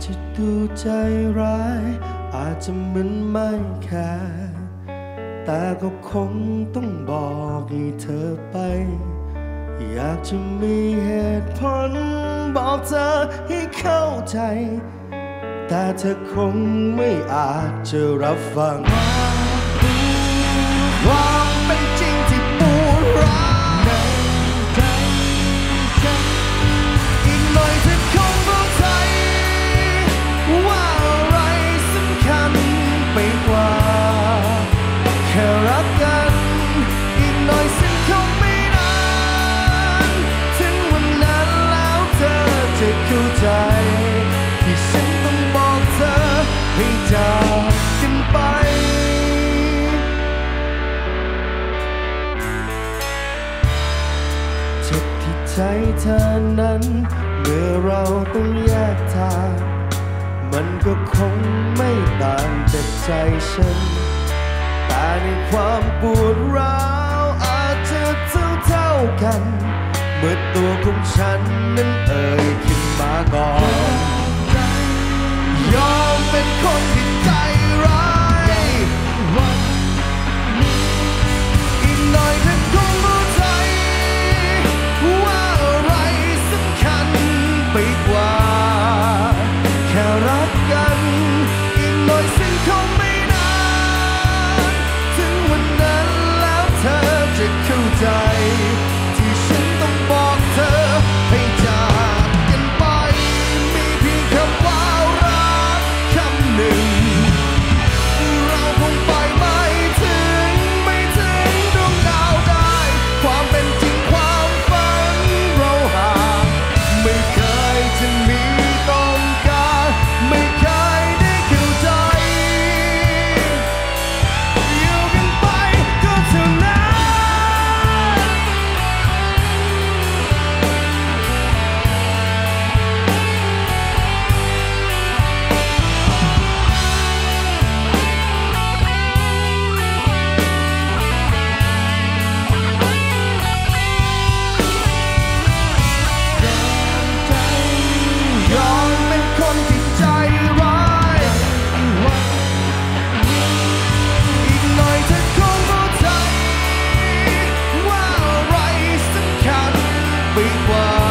จะดูใจร้ายอาจจะเหมือนไม่แคร์แต่ก็คงต้องบอกให้เธอไปอยากจะมีเหตุผลบอกเธอให้เข้าใจแต่เธอคงไม่อาจจะรับฟังความเป็นจริงที่ปวดร้าวในใจฉันอีกหน่อยเธอคงเข้าใจว่าอะไรสำคัญไปกว่าแค่รักกันอีกหน่อยสิ่งคงไม่นานถึงวันนั้นแล้วเธอจะเข้าใจที่ฉันต้องบอกเธอให้จากกันไปเจ็บที่ใจเธอนั้นเมื่อเราต้องแยกทางมันก็คงไม่ต่างจากใจฉันแต่ในความปวดร้าวอาจจะเท่ากันเมื่อตัวของฉันนั้นเอ่ยขึ้นมาก่อนยอมเป็นคนที่ใจร้ายอีกหน่อยเธอคงเข้าใจว่าอะไรสำคัญไปกว่าแค่รักกันอีกหน่อยสิ่งคงไม่นานถึงวันนั้นแล้วเธอจะเข้าใจที่ฉันต้องบอกเธอให้จากกันไปมีเพียงคำว่ารักคำหนึ่งเราคงไปไม่ถึงดวงดาวได้ความเป็นจริงความฝันเราห่างไม่เคยจะมีต้องการไม่เคยได้เข้าใจอยู่กันไปก็เท่านั้นยอมเป็นคนที่ใจร้ายอีกหน่อยเธอคงเข้าใจว่าอะไรสำคัญไปกว่า